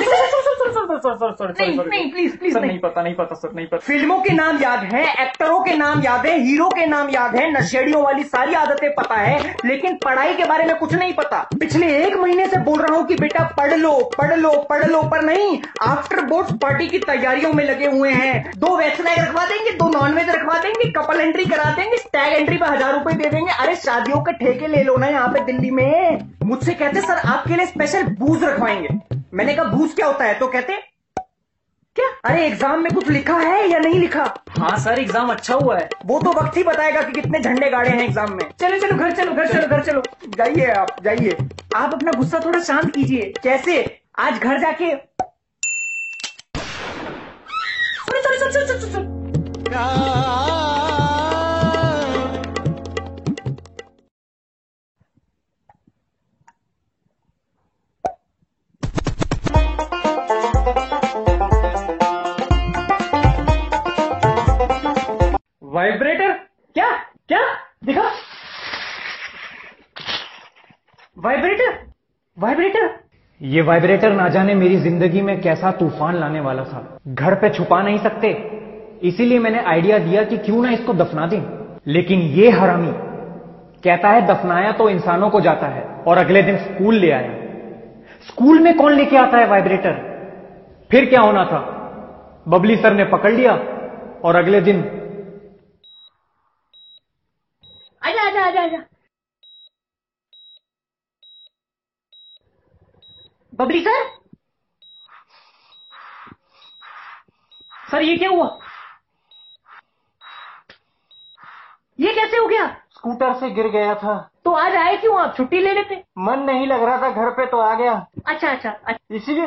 S1: नहीं प्लीज प्लीज नहीं पता, नहीं पता सर, नहीं पता। फिल्मों के नाम याद है, एक्टरों के नाम याद है, हीरो के नाम याद है, नशेड़ियों वाली सारी आदतें पता है, लेकिन पढ़ाई के बारे में कुछ नहीं पता। पिछले एक महीने से बोल रहा हूँ कि बेटा पढ़ लो पढ़ लो पढ़ लो, पर नहीं। आफ्टर बोर्ड्स पार्टी की तैयारियों में लगे हुए हैं। दो वेज नाइट रखवा देंगे, दो नॉन वेज रखवा देंगे, कपल एंट्री करा देंगे, टैग एंट्री पे हजार रुपए दे देंगे। अरे शादियों के ठेके ले लो ना यहाँ पे दिल्ली में। मुझसे कहते सर आपके लिए स्पेशल बूज रखवाएंगे। मैंने कहा बूज क्या होता है? तो कहते क्या? अरे एग्जाम में कुछ लिखा है या नहीं लिखा? हाँ सर एग्जाम अच्छा हुआ है। वो तो वक्त ही बताएगा कि कितने झंडे गाड़े हैं एग्जाम में। चलो चलो घर चलो घर चलो घर चलो। जाइए आप जाइए। आप अपना गुस्सा थोड़ा शांत कीजिए। कैसे? आज घर जाके sorry sorry sorry sorry sorry vibrator? क्या क्या दिखा? वाइब्रेटर वाइब्रेटर ये वाइब्रेटर ना जाने मेरी जिंदगी में कैसा तूफान लाने वाला था। घर पे छुपा नहीं सकते, इसीलिए मैंने आइडिया दिया कि क्यों ना इसको दफना दें। लेकिन ये हरामी कहता है दफनाया तो इंसानों को जाता है, और अगले दिन स्कूल ले आया। स्कूल में कौन लेके आता है वाइब्रेटर? फिर क्या होना था? बबली सर ने पकड़ लिया और अगले दिन आजा आजा आजा आजा। बबली सर, सर ये क्या हुआ? ये कैसे हो गया?
S3: स्कूटर से गिर गया था।
S1: तो आज आए क्यों आप? छुट्टी ले लेते।
S3: मन नहीं लग रहा था घर पे तो आ गया।
S1: अच्छा अच्छा, अच्छा।
S3: इसीलिए।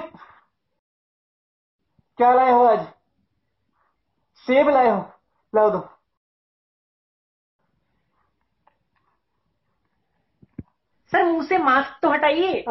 S3: क्या लाए हो आज? सेब लाए हो? लाओ दो।
S1: सर मुंह से मास्क तो हटाइए।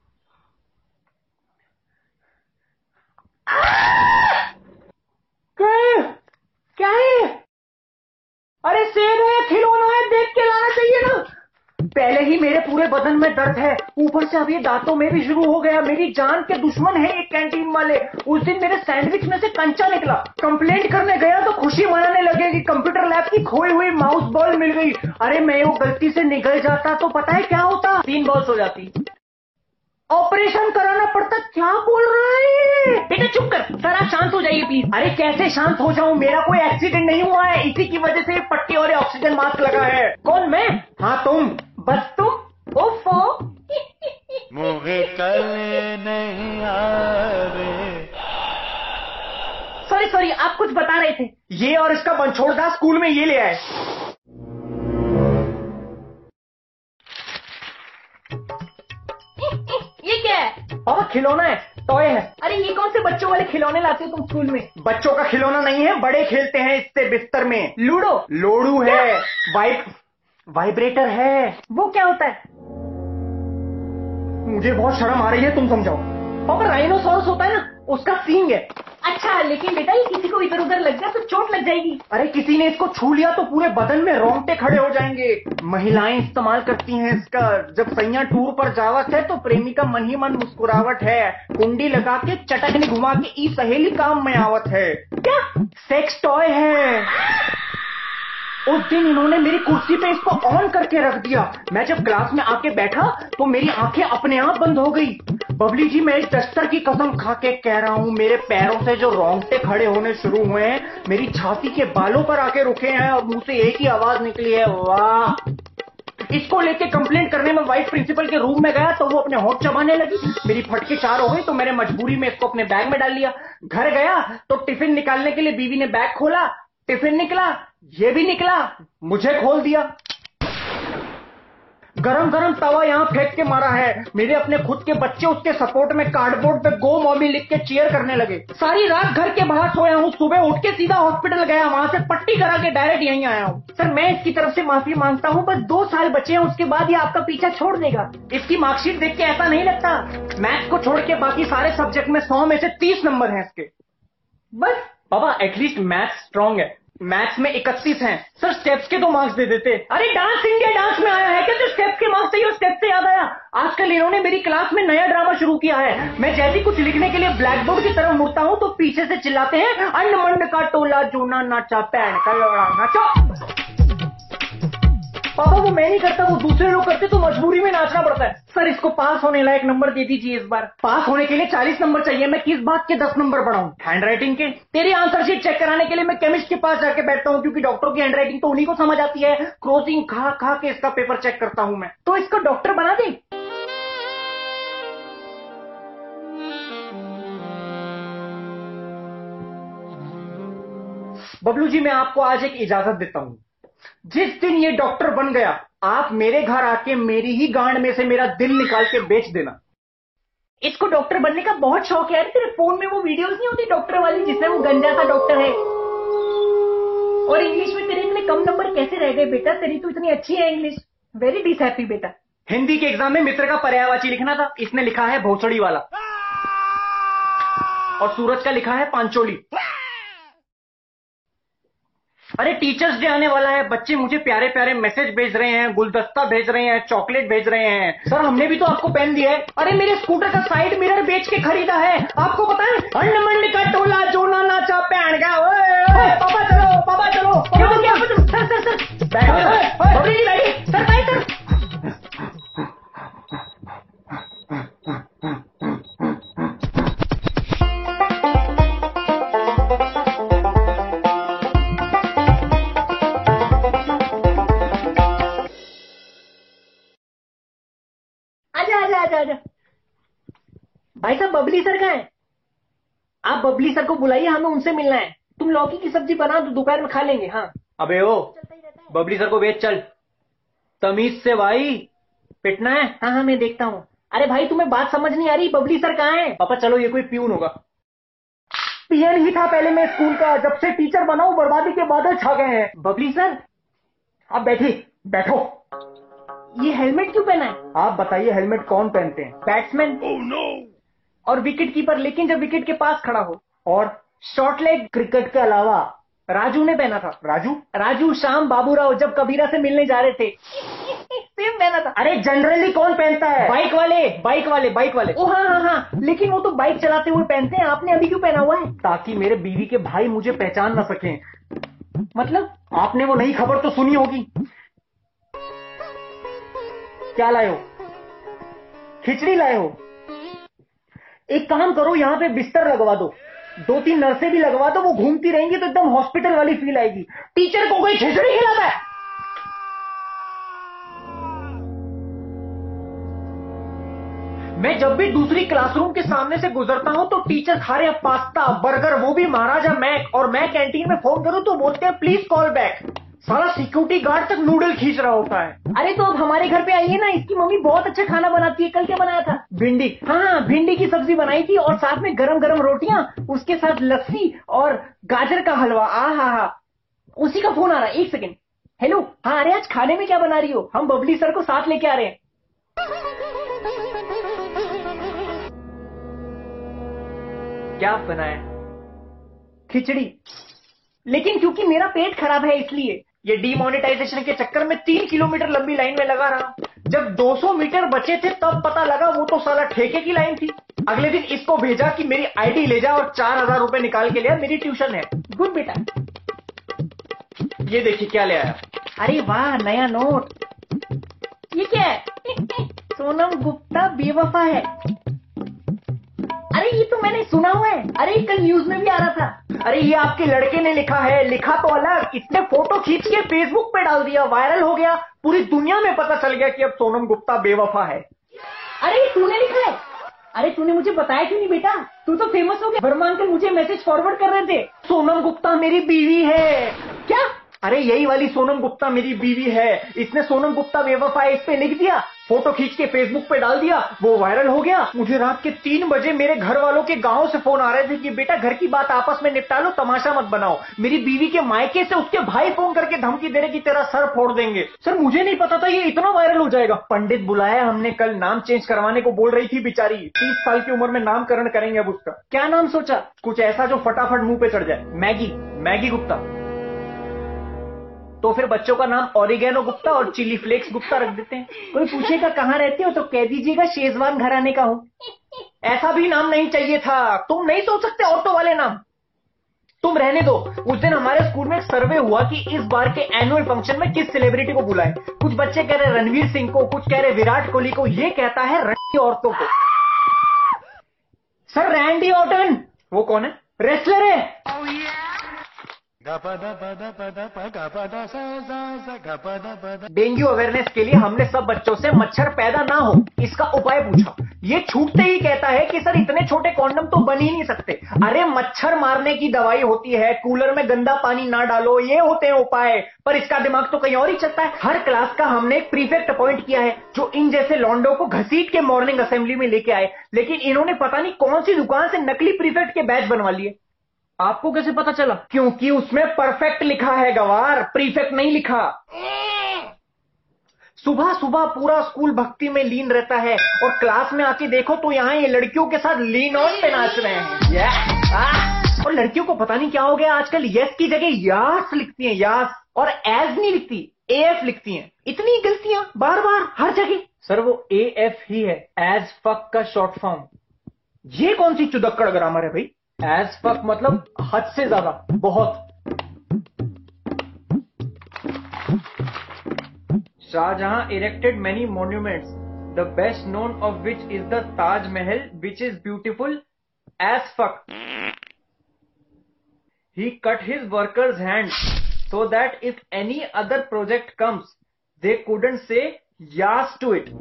S1: क्या है? अरे सेब है, खिलौना है, देख के लाना चाहिए ना। पहले ही मेरे पूरे बदन में दर्द है, ऊपर से अब ये दांतों में भी शुरू हो गया। मेरी जान के दुश्मन है ये कैंटीन वाले। उस दिन मेरे सैंडविच में से कंचा निकला। कंप्लेंट करने गया तो खुशी मनाने लगे कि कंप्यूटर लैब की खोई हुई माउस बॉल मिल गई। अरे मैं वो गलती से निकल जाता तो पता है क्या होता? तीन बॉल्स हो जाती। ऑपरेशन कराना पड़ता। क्या बोल रहा है? बेटा चुप कर। सर आप शांत हो जाइए प्लीज। अरे कैसे शांत हो जाऊं? मेरा कोई एक्सीडेंट नहीं हुआ है, इसी की वजह से पट्टी और ऑक्सीजन मास्क लगा है। कौन? मैं? हाँ तुम। बस तुम? ओफो।
S4: मुझे कल नहीं आवे।
S1: सॉरी सॉरी, आप कुछ बता रहे थे। ये और इसका बंछोड़दा स्कूल में ये ले आए। ये क्या है? पापा खिलौना है, टॉय है। अरे ये कौन से बच्चों वाले खिलौने लाते हो तुम स्कूल में? बच्चों का खिलौना नहीं है, बड़े खेलते हैं इससे बिस्तर में। लूडो? लोडू है। वाइब वाइब्रेटर है। वो क्या होता है?
S3: मुझे बहुत शर्म आ रही है, तुम समझाओ। पापा राइनोसॉरस होता है ना, उसका सींग है।
S2: अच्छा, लेकिन बेटा ये किसी को इधर उधर लग गया तो चोट लग जाएगी।
S3: अरे किसी ने इसको छू लिया तो पूरे बदन में रोंगटे खड़े हो जाएंगे। महिलाएं इस्तेमाल करती हैं इसका। जब सैया टूर पर जावत है तो प्रेमिका मन ही मन मुस्कुरावट है, कुंडी लगा के चटकनी घुमा के ई सहेली काम में आवत है। क्या सेक्स टॉय है। उस दिन इन्होंने मेरी कुर्सी पे इसको ऑन करके रख दिया। मैं जब क्लास में आके बैठा तो मेरी आंखें अपने आप बंद हो गई। बबली जी, मैं इस डस्टर की कसम खा के कह रहा हूँ, मेरे पैरों से जो रोंगटे खड़े होने शुरू हुए हैं, मेरी छाती के बालों पर आके रुके हैं और मुंह से एक ही आवाज निकली है, वाह। इसको लेके कंप्लेंट करने में वाइस प्रिंसिपल के रूम में गया तो वो अपने होंठ चबाने लगी। मेरी फटके चार हो गई तो मैंने मजबूरी में इसको अपने बैग में डाल लिया। घर गया तो टिफिन निकालने के लिए बीवी ने बैग खोला, टिफिन निकला, ये भी निकला, मुझे खोल दिया। गरम गरम तवा यहां फेंक के मारा है। मेरे अपने खुद के बच्चे उसके सपोर्ट में कार्डबोर्ड पे गो मॉमी लिख के चीयर करने लगे। सारी रात घर के बाहर सोया हूँ, सुबह उठ के सीधा हॉस्पिटल गया, वहां से पट्टी करा के डायरेक्ट यहीं आया हूँ। सर मैं इसकी तरफ से माफी मांगता हूँ, बस दो साल बचे हैं, उसके बाद ये आपका पीछा छोड़ देगा। इसकी मार्कशीट देख के ऐसा नहीं लगता। मैथ्स को छोड़ के बाकी सारे सब्जेक्ट में सौ में से तीस नंबर है इसके। बस पापा एटलीस्ट मैथ्स स्ट्रॉन्ग है। मैथ्स में इकतीस हैं। सर स्टेप्स के तो मार्क्स दे देते। अरे डांस इंडिया डांस में आया है क्या जो स्टेप्स के मार्क्स चाहिए? स्टेप्स से याद आया, आजकल इन्होंने मेरी क्लास में नया ड्रामा शुरू किया है। मैं जैसे ही कुछ लिखने के लिए ब्लैक बोर्ड की तरफ मुड़ता हूँ तो पीछे से चिल्लाते हैं, अंडमंड का टोला जोना नाचा पैन का नाचो। पापा वो मैं नहीं करता, वो दूसरे लोग करते तो मजबूरी में नाचना पड़ता है। सर इसको पास होने लायक नंबर दे दीजिए इस बार। पास होने के लिए चालीस नंबर चाहिए, मैं किस बात के दस नंबर बढ़ाऊं? हैंडराइटिंग के? तेरी आंसर शीट चेक कराने के लिए मैं केमिस्ट के पास जाके बैठता हूँ, क्योंकि डॉक्टर की हैंडराइटिंग तो उन्हीं को समझ आती है। क्रोसिंग खा खा के इसका पेपर चेक करता हूँ मैं। तो इसको डॉक्टर बना दे। बबलू जी मैं आपको आज एक इजाजत देता हूँ, जिस दिन ये डॉक्टर बन गया आप मेरे घर आके मेरी ही गांड में से मेरा दिल निकाल के बेच देना। इसको डॉक्टर बनने का बहुत शौक है। अरे तेरे फोन में वो वीडियोस नहीं होती डॉक्टर वाली जिसमें वो गंजा सा डॉक्टर है। और इंग्लिश में तेरे इतने कम नंबर कैसे रह गए बेटा? तेरी तो इतनी अच्छी है इंग्लिश। वेरी डिसहैप्पी बेटा। हिंदी के एग्जाम में मित्र का पर्यायवाची लिखना था, इसने लिखा है भोसड़ी वाला, और सूरज का लिखा है पांचोली। अरे टीचर्स डे आने वाला है, बच्चे मुझे प्यारे प्यारे मैसेज भेज रहे हैं, गुलदस्ता भेज रहे हैं, चॉकलेट भेज रहे हैं। सर हमने भी तो आपको पेन दिया है। अरे मेरे स्कूटर का साइड मिरर बेच के खरीदा है, आपको पता है? अंडमंड का टोला जोना नाचा पैन का। पापा चलो पापा चलो पापा चलो। सर सर सर बैठो बबली जी बैठी। सर भाई सर भाई साहब बबली सर कहाँ है? आप बबली सर को बुलाइए, हमें उनसे मिलना है। तुम लौकी की सब्जी बना दो, दोपहर में खा लेंगे। हाँ अबे ओ बबली सर को भेज चल, तमीज से भाई, पिटना है। हाँ हाँ मैं देखता हूँ। अरे भाई तुम्हें बात समझ नहीं आ रही, बबली सर कहाँ है? पापा चलो ये कोई प्यून होगा। पीएन ही था पहले मैं स्कूल का, जब से टीचर बना हूं बर्बादी के बादल छा गए हैं। बबली सर आप बैठी बैठो। ये हेलमेट क्यों पहना है? आप बताइए हेलमेट कौन पहनते हैं? बैट्समैन। oh, no. और विकेट कीपर, लेकिन जब विकेट के पास खड़ा हो। और शॉर्ट लेग क्रिकेट के अलावा राजू ने पहना था। राजू राजू श्याम बाबूराव जब कबीरा से मिलने जा रहे थे सेम पहना था। अरे जनरली कौन पहनता है? बाइक वाले बाइक वाले बाइक वाले ओ हाँ हाँ हाँ, लेकिन वो तो बाइक चलाते हुए पहनते हैं, आपने अभी क्यों पहना हुआ है? ताकि मेरे बीवी के भाई मुझे पहचान ना सकें। मतलब आपने वो नई खबर तो सुनी होगी। क्या लाए हो? खिचड़ी लाए हो? एक काम करो, यहां पे बिस्तर लगवा दो, दो तीन नर्सें भी लगवा दो, वो घूमती रहेंगी तो एकदम हॉस्पिटल वाली फील आएगी। टीचर को कोई खिचड़ी खिलाता है? मैं जब भी दूसरी क्लासरूम के सामने से गुजरता हूं तो टीचर खा रहे हैं पास्ता बर्गर, वो भी महाराजा मैक, और मैं कैंटीन में फोन करूं तो बोलते हैं प्लीज कॉल बैक। सारा सिक्योरिटी गार्ड तक नूडल खींच रहा होता है। अरे तो अब हमारे घर पे आइए ना, इसकी मम्मी बहुत अच्छा खाना बनाती है। कल क्या बनाया था? भिंडी। हाँ भिंडी की सब्जी बनाई थी, और साथ में गरम गरम रोटियां, उसके साथ लस्सी और गाजर का हलवा। आ हा हा। उसी का फोन आ रहा है, एक सेकेंड। हेलो हाँ, अरे आज खाने में क्या बना रही हो? हम बबली सर को साथ लेके आ रहे हैं।
S1: क्या बनाया? खिचड़ी। लेकिन क्योंकि मेरा पेट खराब है इसलिए। ये डीमोनेटाइजेशन के चक्कर में तीन किलोमीटर लंबी लाइन में लगा रहा। जब दो सौ मीटर बचे थे तब पता लगा वो तो साला ठेके की लाइन थी। अगले दिन इसको भेजा कि मेरी आईडी ले जा और चार हजार रुपए निकाल के लिया, मेरी ट्यूशन है। गुड बेटा। ये देखिए क्या ले आया। अरे वाह, नया नोट। ये क्या है? सोनम गुप्ता बेवफा है। अरे ये तो मैंने सुना हुआ है। अरे कल न्यूज में भी आ रहा था। अरे ये आपके लड़के ने लिखा है। लिखा तो अलग, इसने फोटो खींच के फेसबुक पे डाल दिया, वायरल हो गया, पूरी दुनिया में पता चल गया कि अब सोनम गुप्ता बेवफा है। अरे तूने लिखा है? अरे तूने मुझे बताया क्यों नहीं बेटा? तू तो फेमस हो गया। वर्मा अंकल मुझे मैसेज फॉरवर्ड कर रहे थे, सोनम गुप्ता मेरी बीवी है। क्या? अरे यही वाली सोनम गुप्ता मेरी बीवी है। इसने सोनम गुप्ता बेवफा है इस पे लिख दिया, फोटो खींच के फेसबुक पे डाल दिया, वो वायरल हो गया। मुझे रात के तीन बजे मेरे घर वालों के गांव से फोन आ रहे थे कि बेटा घर की बात आपस में निपटा लो, तमाशा मत बनाओ। मेरी बीवी के मायके से उसके भाई फोन करके धमकी दे रहे कि तेरा सर फोड़ देंगे। सर मुझे नहीं पता था ये इतना वायरल हो जाएगा। पंडित बुलाया हमने कल, नाम चेंज करवाने को बोल रही थी बेचारी। तीस साल की उम्र में नामकरण करेंगे अब उसका। क्या नाम सोचा? कुछ ऐसा जो फटाफट मुंह पे चढ़ जाए। Maggi, Maggi Gupta. तो फिर बच्चों का नाम ऑरिगेनो गुप्ता और चिली फ्लेक्स गुप्ता रख देते हैं। कोई पूछेगा कहाँ रहते हो तो कह दीजिएगा शेजवान घराने का हूं। ऐसा भी नाम नहीं चाहिए था। तुम नहीं सोच सकते औरतों वाले नाम? तुम रहने दो। उस दिन हमारे स्कूल में एक सर्वे हुआ कि इस बार के एनुअल फंक्शन में किस सेलिब्रिटी को बुलाएं। कुछ बच्चे कह रहे रणवीर सिंह को, कुछ कह रहे विराट कोहली को, ये कहता है रंडी औरतों को। Sir Randy Orton. वो कौन है? रेसलर है। डेंगू अवेयरनेस के लिए हमने सब बच्चों से मच्छर पैदा ना हो इसका उपाय पूछा। ये छूटते ही कहता है कि सर इतने छोटे कॉन्डम तो बन ही नहीं सकते। अरे मच्छर मारने की दवाई होती है, कूलर में गंदा पानी ना डालो, ये होते हैं उपाय। पर इसका दिमाग तो कहीं और ही चलता है। हर क्लास का हमने एक प्रीफेक्ट अपॉइंट किया है जो इन जैसे लॉन्डो को घसीट के मॉर्निंग असेंबली में लेके आए, लेकिन इन्होंने पता नहीं कौन सी दुकान से नकली प्रीफेक्ट के बैच बनवा लिए। आपको कैसे पता चला? क्योंकि उसमें परफेक्ट लिखा है गवार, प्रीफेक्ट नहीं लिखा। सुबह सुबह पूरा स्कूल भक्ति में लीन रहता है और क्लास में आके देखो तो यहाँ ये लड़कियों के साथ लीन ऑन पे नाच रहे हैं। yeah. और लड़कियों को पता नहीं क्या हो गया आजकल, यस की जगह यास लिखती हैं, यास, और एज नहीं लिखती, एफ लिखती हैं। इतनी गलतियां बार बार हर जगह। सर वो ए एफ ही है, एज फक का शॉर्ट फॉर्म। ये कौन सी चुदक्कड़ ग्रामर है भाई? एज फक मतलब हद से ज्यादा, बहुत। Shahjahan erected many monuments, the best known of which is the Taj Mahal, which is beautiful as fuck. He cut his workers' hands so that if any other project comes, they couldn't say yes to it.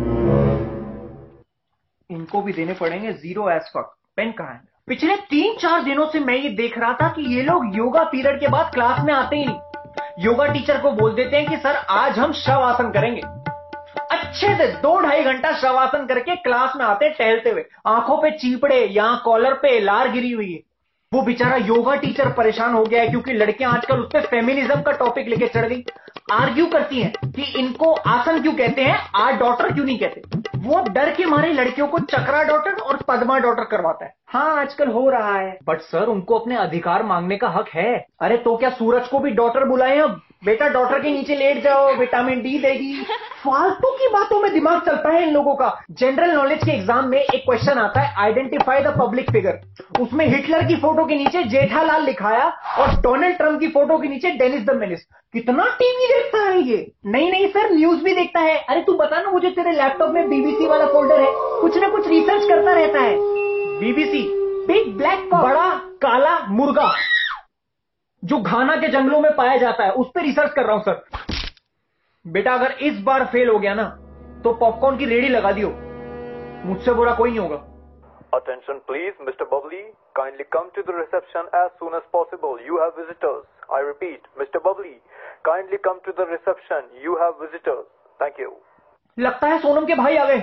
S1: इनको भी देने पड़ेंगे zero as fuck. Pen कहाँ है? पिछले तीन चार दिनों से मैं ये देख रहा था कि ये लोग योगा पीरियड के बाद क्लास में आते ही नहीं। योगा टीचर को बोल देते हैं कि सर आज हम शवासन करेंगे। अच्छे से दो ढाई घंटा शवासन करके क्लास में आते टहलते हुए, आंखों पे चीपड़े, यहां कॉलर पे लार गिरी हुई है। वो बेचारा योगा टीचर परेशान हो गया है क्योंकि लड़कियां आजकल उस पे फेमिनिज्म का टॉपिक लेके चढ़ गई। आर्ग्यू करती हैं कि इनको आसन क्यों कहते हैं, आर डॉटर क्यों नहीं कहते। वो डर के मारे लड़कियों को चक्रा डॉटर और पद्मा डॉटर करवाता है। हाँ आजकल हो रहा है, बट सर उनको अपने अधिकार मांगने का हक है। अरे तो क्या सूरज को भी डॉटर बुलाएं अब? बेटा डॉटर के नीचे लेट जाओ, विटामिन डी देगी। फालतू की बातों में दिमाग चलता है इन लोगों का। जनरल नॉलेज के एग्जाम में एक क्वेश्चन आता है, आइडेंटिफाई द पब्लिक फिगर। उसमें हिटलर की फोटो के नीचे जेठालाल लिखाया और डोनाल्ड ट्रंप की फोटो के नीचे डेनिस द मेनिस। कितना टीवी देखता है ये? नहीं नहीं सर, न्यूज भी देखता है। अरे तू बता ना मुझे, तेरे लैपटॉप में बीबीसी वाला फोल्डर है, कुछ ना कुछ रिसर्च करता रहता है। बीबीसी, बिग ब्लैक कॉक, बड़ा काला मुर्गा जो घाना के जंगलों में पाया जाता है, उस पर रिसर्च कर रहा हूं सर। बेटा अगर इस बार फेल हो गया ना तो पॉपकॉर्न की रेडी लगा दियो, मुझसे बुरा कोई नहीं होगा।
S5: Attention please, Mister Bubbly. Kindly come to the reception as soon as possible. You have visitors. I repeat, Mister Bubbly. Kindly come to the reception. You have visitors. Thank you.
S1: लगता है सोनम के भाई आ गए,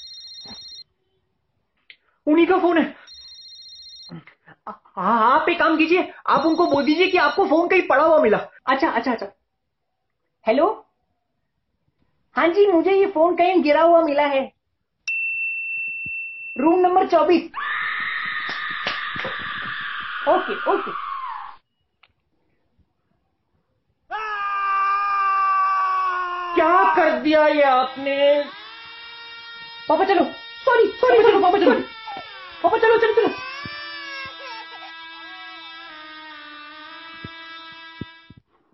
S1: उन्हीं का फोन है। हाँ आप एक काम कीजिए, आप उनको बोल दीजिए कि आपको फोन कहीं पड़ा हुआ मिला। अच्छा अच्छा अच्छा। हेलो, हाँ जी मुझे ये फोन कहीं गिरा हुआ मिला है, रूम नंबर चौबीस। Okay okay. क्या कर दिया ये आपने? पापा चलो, सॉरी सॉरी, चलो पापा चलो, पापा चलो चलो चलो।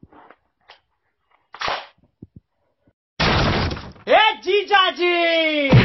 S1: ए जीजा जी,